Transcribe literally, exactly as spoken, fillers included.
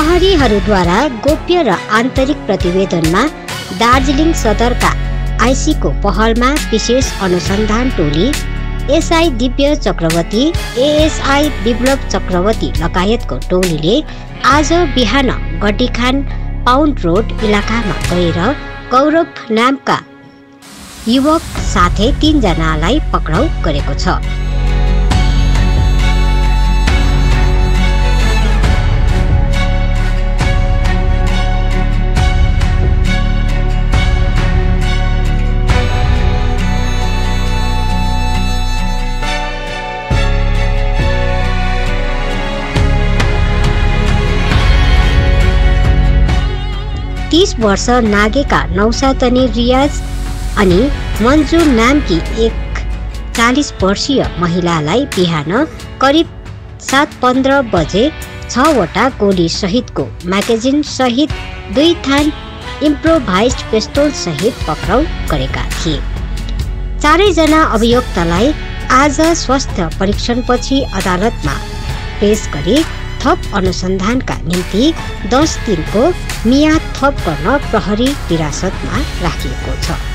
प्रहरीहरूद्वारा गोप्य र आन्तरिक प्रतिवेदनमा दार्जिलिङ सदरका आइसी को पहलमा विशेष अनुसन्धान टोली एसआई दिव्य चक्रवर्ती, एएसआई विप्लव चक्रवर्ती लगायतको टोलीले आज बिहान गड्डीखान पाउन्ड रोड इलाकामा गएर गौरव नामका युवक साथै तीन जनालाई पक्राउ गरेको छ। तीस वर्ष नागेका नौसातनी रियाज अनि मन्जु नामकी एक चालीस वर्षीय महिलालाई बिहान करिब सात पन्ध्र बजे छवटा गोली सहितको म्यागजिन सहित दुई थान इम्प्रोभाइज्ड पिस्तोल सहित पक्राउ गरेका थिए। चारैजना अभियुक्तलाई आज स्वास्थ्य परीक्षणपछि अदालतमा पेश गरी थप अनुसन्धानका निम्ति दस दिनको मियाद थप गर्न प्रहरी हिरासतमा राखिएको छ।